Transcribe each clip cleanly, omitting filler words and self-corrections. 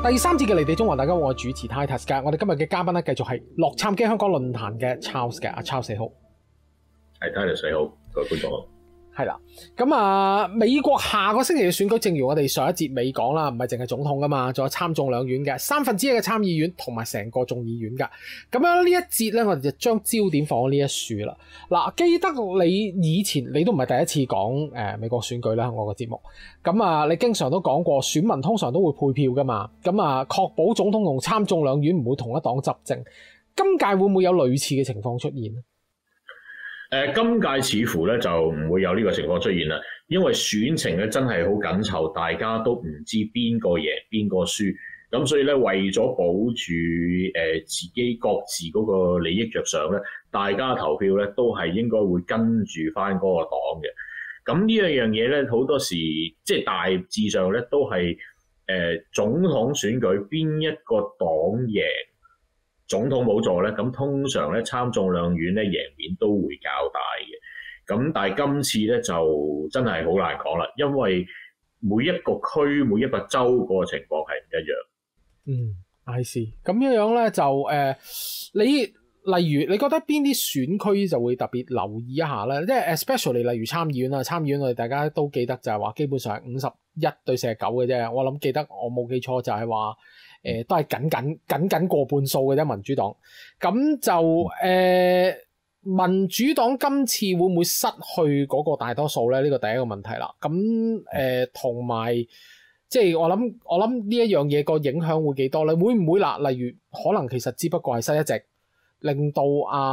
第三節嘅離地縱橫，大家好，我係主持 Titus 嘅。我哋今日嘅嘉賓咧，繼續係洛杉磯香港論壇嘅 Charles 嘅。阿 Charles 你好， 係 Titus 你好，各位觀眾。 係啦，咁啊，美國下個星期嘅選舉，正如我哋上一節尾講啦，唔係淨係總統噶嘛，仲有參眾兩院嘅1/3嘅參議院同埋成個眾議院噶。咁樣呢一節咧，我哋就將焦點放喺呢一樹啦。嗱，記得你以前你都唔係第一次講美國選舉啦，我個節目。咁啊，你經常都講過，選民通常都會配票噶嘛。咁啊，確保總統同參眾兩院唔會同一黨執政。今屆會唔會有類似嘅情況出現咧？ 今屆似乎咧就唔會有呢個情況出現啦，因為選情咧真係好緊湊，大家都唔知邊個贏邊個輸，咁所以咧為咗保住自己各自嗰個利益着想咧，大家投票咧都係應該會跟住翻嗰個黨嘅。咁呢一樣嘢咧好多時即係大致上咧都係總統選舉邊一個黨贏總統冇助咧，咁通常咧參眾兩院咧贏面都會較大嘅。咁但係今次咧就真係好難講啦，因為每一個區每一個州嗰個情況係唔一樣。 I see。咁樣咧就你例如你覺得邊啲選區就會特別留意一下咧？即係 especially 例如參議院啊，參議院我哋大家都記得就係話基本上係51-49嘅啫。我諗記得我冇記錯就係話。都係僅過半數嘅啫，民主黨。咁就民主黨今次會唔會失去嗰個大多數咧？呢個第一個問題啦。咁同埋即係我諗呢一樣嘢個影響會幾多咧？會唔會啦？例如可能其實只不過係失一席，令到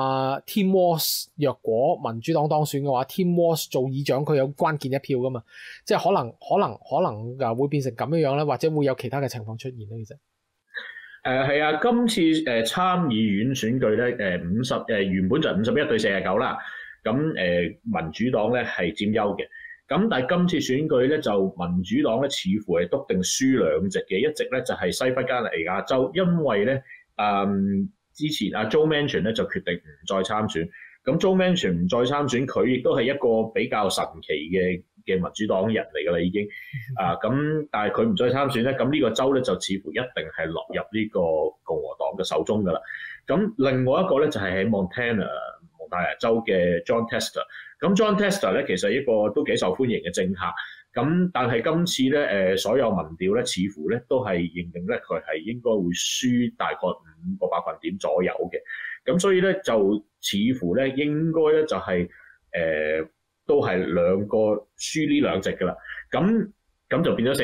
Tim Walz 若果民主黨當選嘅話，Tim Walz 做議長佢有關鍵一票噶嘛？即係可能就會變成咁樣咧，或者會有其他嘅情況出現咧？其實。 係啊，今次參議院選舉咧，原本就51-49啦。咁民主黨咧係佔優嘅。咁但係今次選舉咧就民主黨咧似乎係篤定輸兩席嘅，一席咧就係西弗吉尼亞州，因為咧之前Joe Manchin 咧就決定唔再參選。咁 Joe Manchin 唔再參選，佢亦都係一個比較神奇嘅民主黨人嚟㗎啦，已經咁，但係佢唔再參選咧，咁呢個州咧就似乎一定係落入呢個共和黨嘅手中㗎啦。咁另外一個咧就係喺蒙大拿州嘅 Jon Tester。咁 Jon Tester 咧其實一個都幾受歡迎嘅政客，咁但係今次咧所有民調咧似乎咧都係認定咧佢係應該會輸大概5個百分點左右嘅。咁所以咧就似乎咧應該咧就係都係兩個輸呢兩席㗎啦。咁就變咗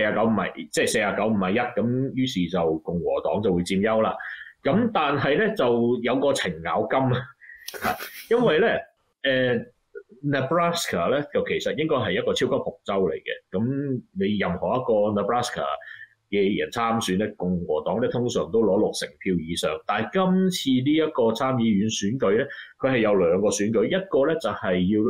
49-51，咁於是就共和黨就會佔優啦。咁但係咧就有個程咬金啊，因為咧Nebraska 咧就其實應該係一個超級紅州嚟嘅。咁你任何一個 Nebraska 嘅人參選咧，共和黨咧通常都攞60票以上。但係今次呢一個參議院選舉咧，佢係有兩個選舉，一個咧就係要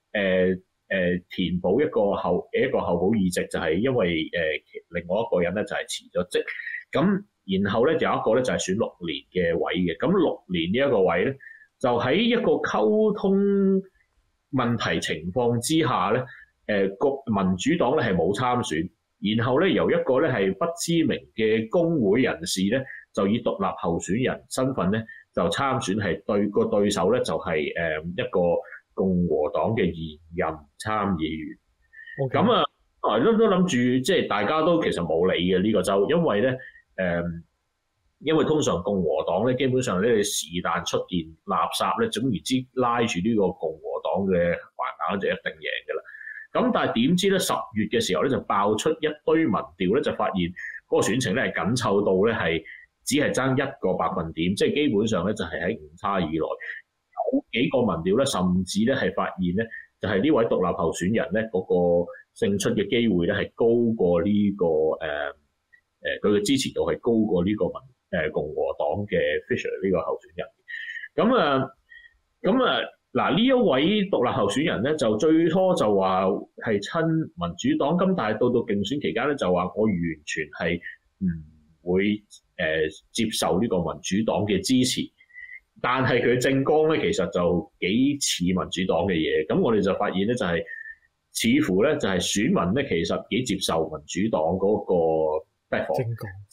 填補一個候補議席，就係因為另外一個人咧就係辭咗職。咁然後咧有一個咧就係選6年嘅位嘅。咁6年呢一個位咧，就喺一個溝通問題情況之下咧，民主黨咧係冇參選。然後咧，由一個咧係不知名嘅工會人士咧，就以獨立候選人身份咧就參選，係對手咧就係一個共和黨嘅現任參議員。咁啊，都諗住即係大家都其實冇理嘅呢個州，因為咧因為通常共和黨咧基本上咧你是但出現垃圾咧，總言之拉住呢個共和黨嘅橫額就一定贏㗎啦。咁但係點知咧10月嘅時候咧就爆出一堆民調咧，就發現嗰個選情咧係緊湊到咧係只係爭1個百分點，即係基本上咧就係喺誤差以內。有幾個民調咧甚至咧係發現咧就係呢位獨立候選人咧嗰個勝出嘅機會咧係高過呢個佢嘅支持度係高過呢個共和黨嘅 Fisher 呢個候選人。嗱，呢一位獨立候選人咧，就最初就話係親民主黨，咁但係到競選期間咧，就話我完全係唔會接受呢個民主黨嘅支持。但係佢政綱咧，其實就幾似民主黨嘅嘢。咁我哋就發現咧，就係似乎咧，就係選民咧，其實幾接受民主黨嗰個 platform。只要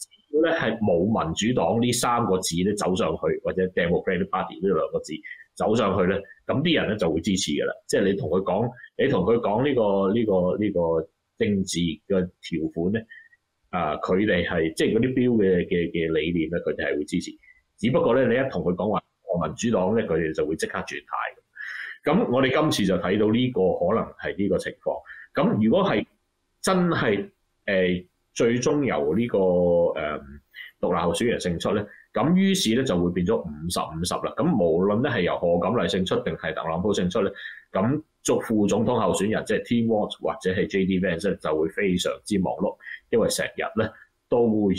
咧係冇民主黨呢三個字咧走上去，或者 Democratic Party 呢兩個字走上去咧，咁啲人咧就會支持㗎啦。即係你同佢講呢個政治嘅條款咧，佢哋係即係嗰啲標嘅理念咧，佢哋係會支持。只不過咧，你一同佢講話民主黨咧，佢哋就會即刻轉態。咁我哋今次就睇到呢個可能係呢個情況。咁如果係真係最終由呢個獨立候選人勝出咧，咁於是咧就會變咗50-50啦。咁無論咧係由賀錦麗勝出定係特朗普勝出咧，咁做副總統候選人即係 Tim Walz 或者係 J.D. Vance 咧就會非常之忙碌，因為成日咧都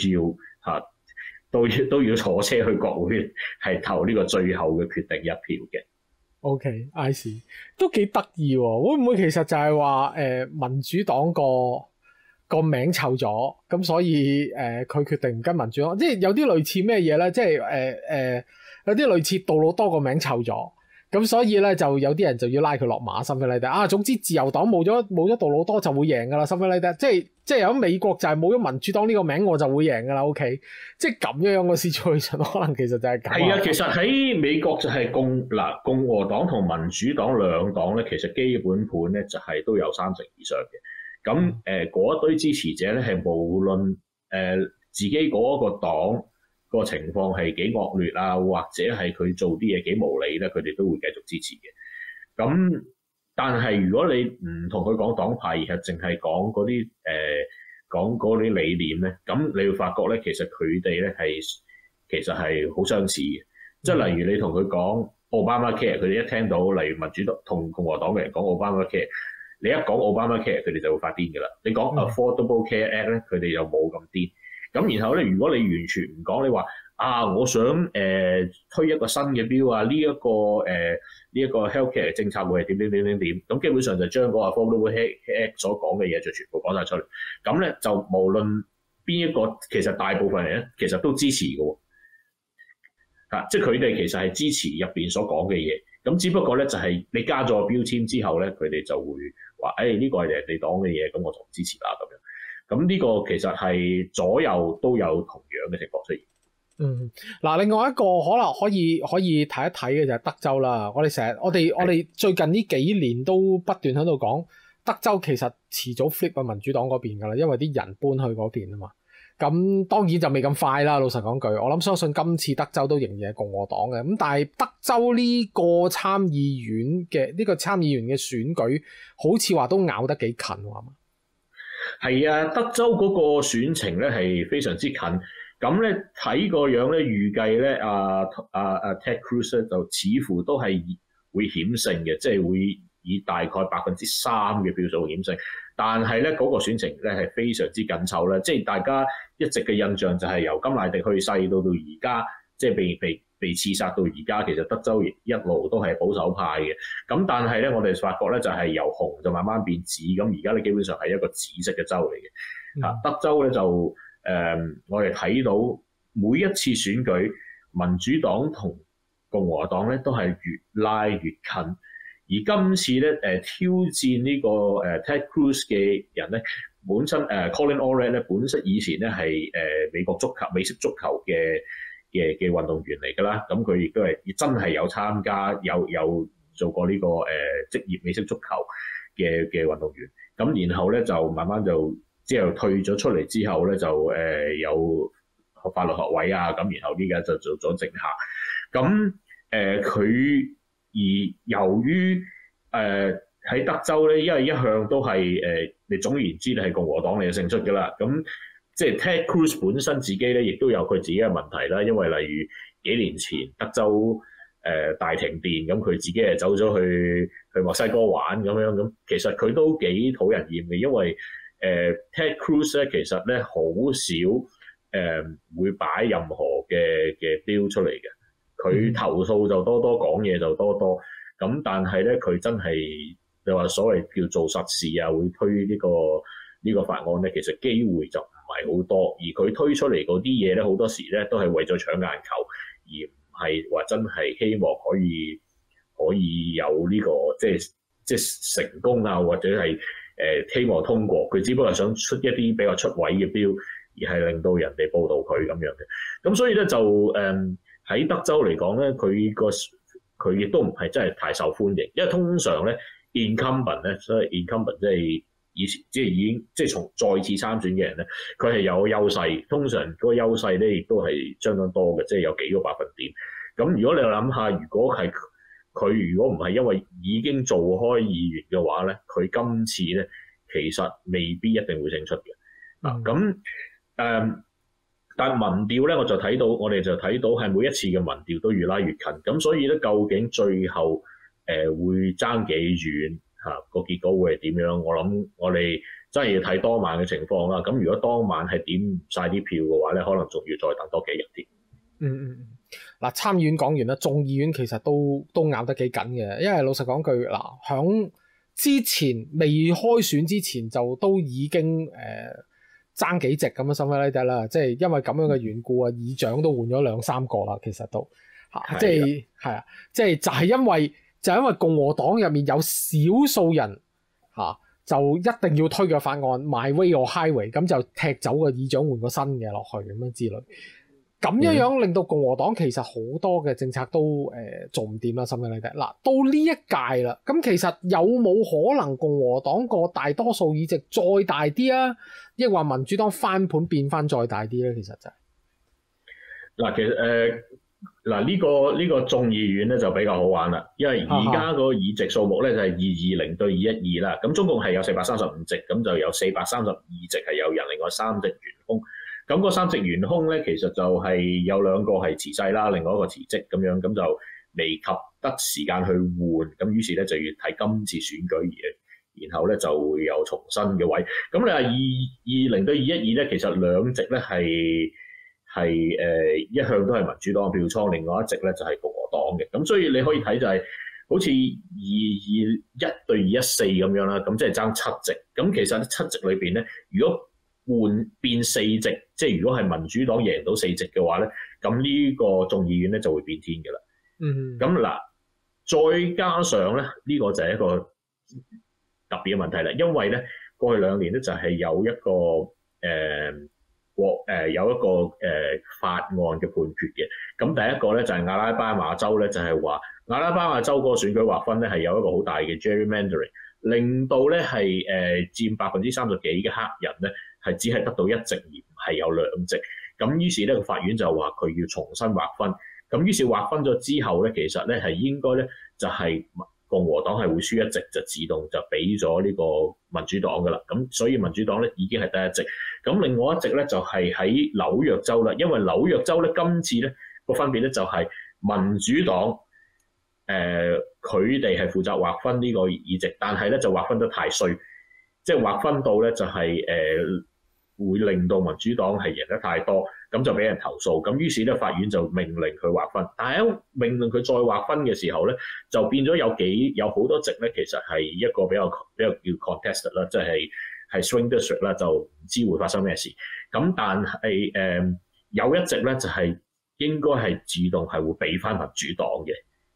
要坐車去國會係投呢個最後嘅決定一票嘅。 OK，I see， 都幾得意喎。會唔會其實就係話民主黨個名臭咗，咁所以佢決定唔跟民主黨，即係有啲類似咩嘢咧？即係有啲類似杜魯多個名臭咗，咁所以咧就有啲人就要拉佢落馬，something like that。總之自由黨冇咗杜魯多就會贏㗎啦，something like that。即係喺美國就係冇咗民主黨呢個名我就會贏㗎啦。OK， 即係咁樣嘅 situation， 可能其實就係咁。 係啊，其實喺美國就係共和黨同民主黨兩黨咧，其實基本盤咧就係都有30%以上嘅。咁嗰一堆支持者咧係無論自己嗰個黨個情況係幾惡劣啊，或者係佢做啲嘢幾無理咧，佢哋都會繼續支持嘅。咁但係如果你唔同佢講黨派，而係淨係講嗰啲理念咧，咁你會發覺咧，其實佢哋咧其實係好相似嘅。即係例如你同佢講 Obamacare， 佢哋一聽到例如民主黨同共和黨嘅人講 Obamacare， 你一講 Obamacare， 佢哋就會發癲㗎啦。你講 Affordable Care Act 咧，佢哋又冇咁癲。咁然後咧，如果你完全唔講，你話我想推一個新嘅標啊，呢一個 healthcare 政策會係點，咁基本上就將嗰個 Affordable Care Act 所講嘅嘢就全部講晒出嚟。咁咧就無論邊一個，其實大部分人咧其實都支持嘅喎。即係佢哋其實係支持入邊所講嘅嘢。咁只不過咧就係你加咗個標籤之後咧，佢哋就會話呢個係人哋黨嘅嘢，咁我就唔支持啦咁樣。咁呢個其實係左右都有同樣嘅情況出現。 嗱，另外一個可能可以睇一睇嘅就係德州啦。我哋最近呢幾年都不斷喺度講德州其實遲早 flip 去民主黨嗰邊㗎啦，因為啲人搬去嗰邊啊嘛。咁當然就未咁快啦。老實講句，我諗相信今次德州都仍然係共和黨嘅。咁但係德州呢個參議員嘅選舉，好似話都咬得幾近喎，係嘛？係啊，德州嗰個選情咧係非常之近。咁咧睇個樣咧，預計咧Ted Cruz 咧就似乎都係會險勝嘅，即係會以大概3%嘅票數險勝。但係咧嗰個選情咧係非常之緊湊啦，即係大家一直嘅印象就係由甘迺迪去世到而家，即係被刺殺到而家，其實德州一路都係保守派嘅。咁但係咧，我哋發覺咧就係由紅就慢慢變紫，咁而家咧基本上係一個紫色嘅州嚟嘅。德州咧就我哋睇到每一次選舉，民主黨同共和黨咧都係越拉越近。而今次咧挑戰呢個Ted Cruz 嘅人咧，本身Colin Allred 咧本身以前咧係美式足球嘅運動員嚟㗎啦。咁佢亦都係真係有參加有做過呢個職業美式足球嘅運動員。咁然後咧就慢慢就之後退咗出嚟之後咧就有法律學位啊。咁然後呢家就做咗政客。咁佢而由於喺德州咧，因為一向都係你總而言之，你係共和黨你就勝出㗎啦。咁即係 Ted Cruz 本身自己咧，亦都有佢自己嘅問題啦。因為例如幾年前德州大停電，咁佢自己係走咗去墨西哥玩咁樣。咁其實佢都幾討人厭嘅，因為Ted Cruz 咧其實咧好少會擺任何嘅標出嚟嘅。佢投訴就多，講嘢就多。咁但係咧，佢真係你話所謂叫做實事啊，會推呢個法案咧，其實機會就唔係好多。而佢推出嚟嗰啲嘢咧，好多時咧都係為咗搶眼球，而唔係話真係希望可以有呢個即係成功啊，或者係希望通過。佢只不過係想出一啲比較出位嘅標，而而係令到人哋報導佢咁樣嘅。咁所以咧就喺德州嚟講咧，佢亦都唔係真係太受歡迎，因為通常咧 incumbent 咧，所以 incumbent 即係以前即係從再次參選嘅人咧，佢係有優勢，通常嗰個優勢咧亦都係相當多嘅，即係有幾個百分點。咁如果你諗下，如果唔係因為已經做開議員嘅話咧，佢今次咧其實未必一定會勝出嘅。咁但民調咧，我哋就睇到係每一次嘅民調都越拉越近。咁所以咧，究竟最後會爭幾遠個結果會係點樣？我諗我哋真係要睇當晚嘅情況啦。咁如果當晚係點唔晒啲票嘅話咧，可能仲要再等多幾日添。 嗱，參議院講完啦，眾議院其實都咬得幾緊嘅，因為老實講句嗱，響之前未開選之前就都已經爭幾席咁樣，something like that啦，即係因為咁樣嘅緣故啊，議長都換咗2-3個啦，其實都即係就係因為共和黨入面有少數人就一定要推嘅法案 My Way or Highway， 咁就踢走個議長換個新嘅落去咁樣之類。咁樣令到共和黨其實好多嘅政策都做唔掂啦，甚至嚟嘅。嗱，到呢一屆啦，咁其實有冇可能共和黨個大多數議席再大啲啊？抑或民主黨翻盤變翻再大啲咧？其實就係其實呢個眾議院咧就比較好玩啦，因為而家個議席數目咧就係220對212啦，咁總共係有435席，咁就有432席係有人，另外3席懸空。咁嗰3席懸空咧，其實就係有2個係辭世啦，另外1個辭職咁樣，咁就未及得時間去換，咁於是咧就要睇今次選舉然後咧就會有重新嘅位。咁你話220對212咧，其實2席咧係一向都係民主黨嘅票倉，另外1席咧就係共和黨嘅。咁所以你可以睇就係好似221對214咁樣啦，咁即係爭7席。咁其實7席裏邊咧，如果換變4席，即係如果係民主黨贏到4席嘅話咧，咁呢個眾議院咧就會變天嘅啦。咁再加上咧，呢個就係一個特別嘅問題啦，因為咧過去2年咧就係有一個法案嘅判決嘅。咁第一個咧就係阿拉巴馬州咧，就係話阿拉巴馬州嗰個選舉劃分咧係有一個好大嘅 gerrymandering， 令到咧係佔30%幾嘅黑人咧係只係得到1席而唔係有2席。咁於是咧個法院就話佢要重新劃分。咁於是劃分咗之後咧，其實咧係應該咧就係共和黨係會輸1席，就自動就俾咗呢個民主黨噶啦。咁所以民主黨咧已經係得1席。咁另外1席咧就係喺紐約州啦，因為紐約州咧今次咧個分別咧就係民主黨佢哋係負責劃分呢個議席，但係咧就劃分得太衰，即係劃分到咧就係會令到民主黨係贏得太多，咁就俾人投訴。咁於是咧法院就命令佢劃分，但係喺命令佢再劃分嘅時候咧，就變咗有好多席咧，其實係一個比較叫 contested 啦，即係 swing district 啦，就唔知會發生咩事。咁但係有1席咧就係應該係自動係會俾翻民主黨嘅。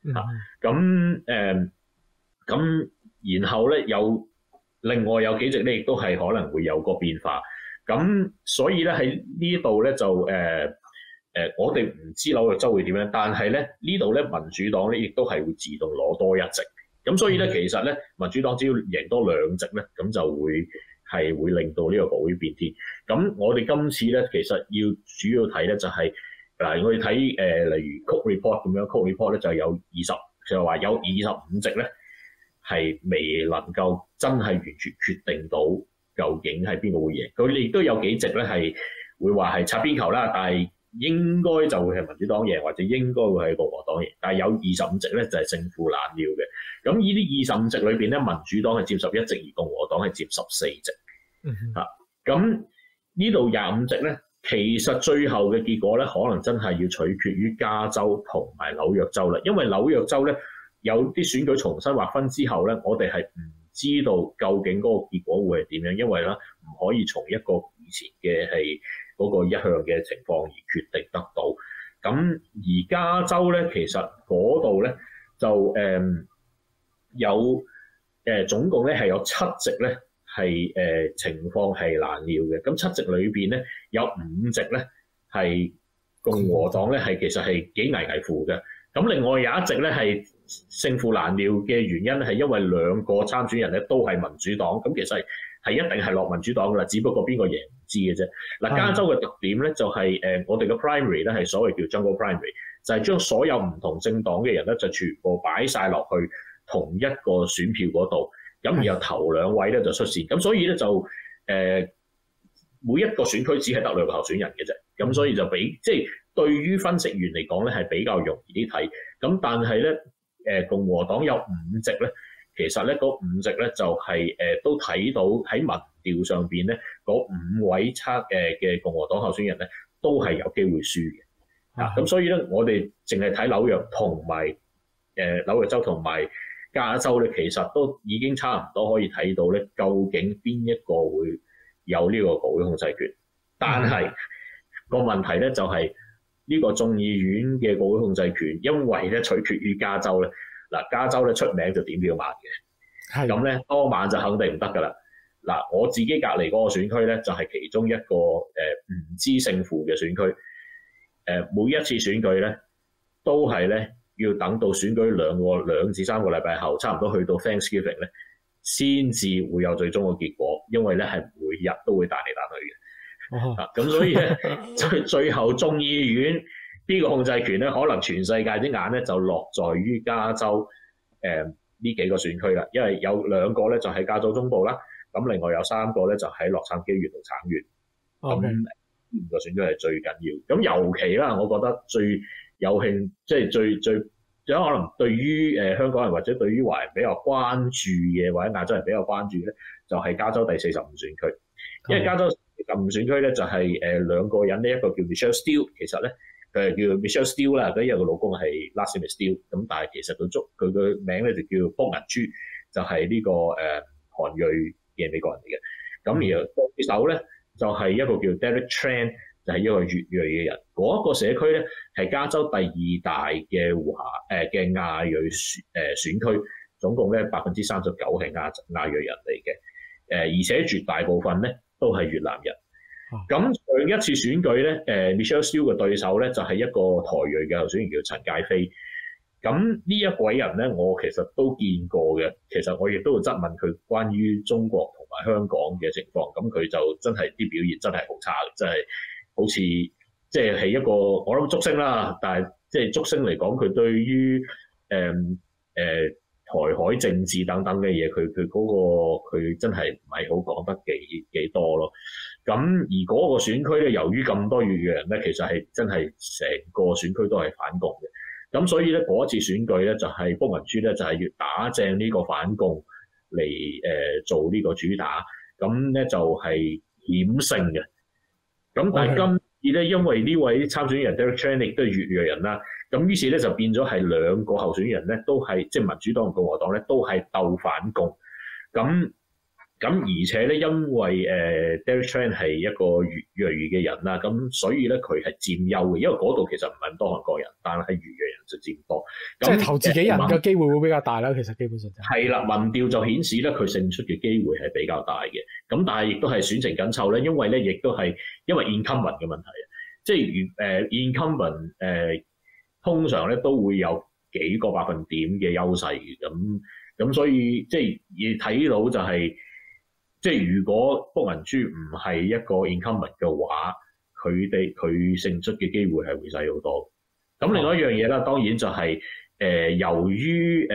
咁然後咧另外有幾席咧亦都係可能會有個變化。咁所以咧喺呢度咧就我哋唔知紐約州會點樣，但係咧呢度咧民主黨咧亦都係會自動攞多1席。咁所以咧其實咧民主黨只要贏多2席咧，咁就會令到呢個國會變天。咁我哋今次咧其實主要睇咧就係我哋睇例如 Cook Report 咁樣 ，Cook Report 咧就有就話有25席咧係未能夠真係完全決定到究竟係邊個會贏。佢哋亦都有幾席咧係會話係擦邊球啦，但係應該就會係民主黨贏，或者應該會係共和黨贏。但係有25席咧就係勝負難料嘅。咁呢啲25席裏邊咧，民主黨係佔11席，而共和黨係佔14席。咁呢度25席咧，其實最後嘅結果咧，可能真係要取決於加州同埋紐約州啦。因為紐約州咧有啲選舉重新劃分之後咧，我哋係唔知道究竟嗰個結果會係點樣，因為咧唔可以從一個以前嘅係嗰個一向嘅情況而決定得到。咁而加州咧，其實嗰度咧就有總共咧係有7席咧係情況係難料嘅。咁7席裏邊咧有5席咧係共和黨咧係其實係幾危危乎嘅。咁另外有1席咧係勝負難料嘅原因係因為2個參選人咧都係民主黨，咁其實係一定係落民主黨㗎啦，只不過邊個贏唔知嘅啫。嗱，加州嘅特點咧就係我哋嘅 primary 咧係所謂叫 jungle primary， 就係將所有唔同政黨嘅人咧就全部擺晒落去同一個選票嗰度，咁然後頭2位咧就出線，咁所以咧就每一個選區只係得2個候選人嘅啫，咁所以就即係對於分析員嚟講咧係比較容易啲睇，咁但係咧共和黨有5席咧。其實咧，嗰5席咧就係都睇到喺民調上邊咧，嗰5位嘅共和黨候選人咧都係有機會輸嘅。咁所以咧，我哋淨係睇紐約同埋紐約州同埋加州咧，其實都已經差唔多可以睇到咧，究竟邊一個會有呢個國會控制權。但係個問題咧就係呢個眾議院嘅國會控制權，因為咧取決於加州咧。嗱，加州咧出名就點票慢嘅，咁咧當晚就肯定唔得㗎啦。嗱，我自己隔離嗰個選區咧，就係其中一個唔知勝負嘅選區。每一次選舉咧，都係咧要等到選舉2至3個禮拜後，差唔多去到 Thanksgiving 咧，先至會有最終嘅結果，因為咧係每日都會彈嚟彈去嘅。咁所以咧，最後眾議院呢個控制權咧，可能全世界啲眼咧就落在於加州呢幾個選區啦，因為有2個咧就喺加州中部啦，咁另外有3個咧就喺洛杉磯縣同橙縣，咁5個選區係最緊要。咁尤其啦，我覺得最有興，即係最可能對於香港人或者對於華人比較關注嘅，或者亞洲人比較關注咧，就係加州第45選區，因為加州45選區咧就係2個人呢，一個叫 Michelle Steele， 其實咧。佢係叫 Michelle Steele 啦，因為個老公係 last name Steele， 咁但係其實佢個名咧就叫卜銀珠，就係呢個韓裔嘅美國人嚟嘅。咁而對手咧就係一個叫 Derek Tran， 就係一個越裔嘅人。嗰一個社區咧係加州第2大嘅嘅亞裔選區，總共咧39%係亞裔人嚟嘅。而且絕大部分咧都係越南人。咁上一次選舉咧，Michelle Steele 嘅對手咧就係一個台裔嘅候選人叫陳介飛。咁呢一位人咧，我其實都見過嘅。其實我亦都會質問佢關於中國同埋香港嘅情況。咁佢就真係啲表現真係好差嘅，真係好似即係一個我諗竹升啦。但係即係竹升嚟講，佢對於台海政治等等嘅嘢，佢真係唔係好講得幾多咯。咁而嗰個選區咧，由於咁多越裔人咧，其實係真係成個選區都係反共嘅。咁所以咧嗰一次選舉咧，就係卜銀珠咧就係要打正呢個反共嚟做呢個主打，咁咧就係險勝嘅。咁但係今次咧，因為呢位參選人 Derek Chan 亦都係越裔人啦，咁於是咧就變咗係2個候選人咧都係即係民主黨同共和黨咧都係鬥反共。咁而且咧，因為Derek Chan 係一個越裔嘅人啦，咁所以咧佢係佔優嘅，因為嗰度其實唔係咁多韓國人，但係越裔人就佔多。 即係投自己人嘅機會會比較大啦。其實基本上係啦，民調就顯示咧佢勝出嘅機會係比較大嘅。咁但係亦都係選情緊湊咧，因為咧亦都係因為 incumbent 嘅問題啊，即係incumbent 通常咧都會有幾個百分點嘅優勢嘅。咁所以即係睇到就係。即係如果卜銀珠唔係一個 incumbent 嘅話，佢勝出嘅機會係會細好多。咁另外一樣嘢啦，當然就係由於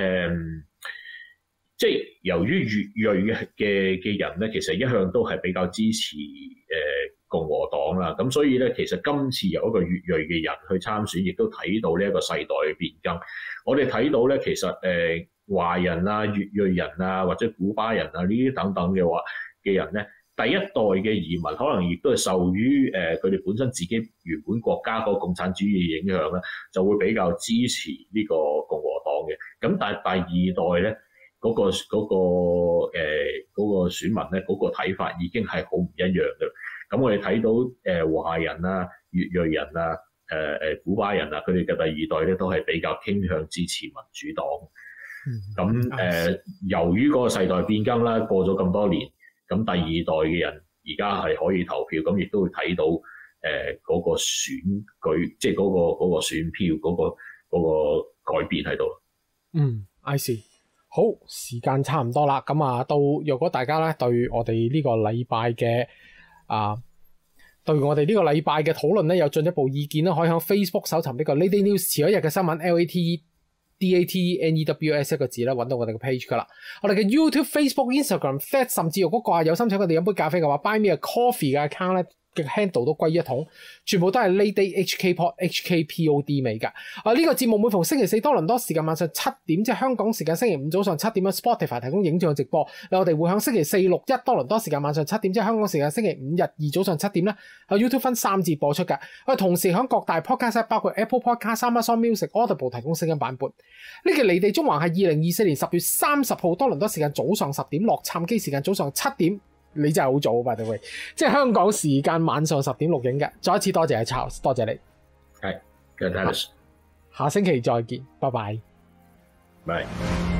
越裔嘅人咧，其實一向都係比較支持共和黨啦。咁所以咧，其實今次有一個越裔嘅人去參選，亦都睇到呢一個世代嘅變更。我哋睇到咧，其實華人啊、越裔人啊，或者古巴人啊呢啲等等嘅人咧，第一代嘅移民可能亦都係受於佢哋本身自己原本國家嗰個共產主義影響咧，就會比較支持呢個共和黨嘅。咁但係第2代咧，嗰個選民咧，嗰個睇法已經係好唔一樣嘅。咁我哋睇到華人啊、越裔人啊、古巴人啊，佢哋嘅第2代咧都係比較傾向支持民主黨。咁由於嗰個世代變更啦，過咗咁多年， 咁第二代嘅人而家係可以投票，咁亦都會睇到嗰個選舉，即係嗰個選票嗰個改變喺度。 I see。好，時間差唔多啦，咁啊，若果大家咧對我哋呢個禮拜嘅討論咧有進一步意見咧，可以喺 Facebook 搜尋呢個 Late Date News 遲一日嘅新聞 LATEDATNEWS 一個字咧，揾到我哋嘅 page 噶啦。我哋嘅 YouTube、Facebook、Instagram、Threads， 甚至如果有心請我哋飲杯咖啡嘅話 ，Buy Me a Coffee 嘅 account 咧嘅 handle 都歸一統，全部都係 Late Date HKPod 尾㗎。呢個節目每逢星期四多倫多時間晚上7點，即係香港時間星期五早上7點嘅 Spotify 提供影像直播。我哋會喺星期四、6、1多倫多時間晚上7點，即係香港時間星期五、日2早上7點咧，喺 YouTube 分3節播出嘅。我哋同時喺各大 podcast 包括 Apple Podcast、Amazon Music、Audible 提供聲音版本。呢期離地中環係2024年10月30號多倫多時間早上10點，洛杉磯時間早上7點。你真係好早 by the way， 即係香港時間晚上10點錄影嘅。再一次多謝阿 Charles， 多謝你。 係，下星期再見， 拜拜。 拜。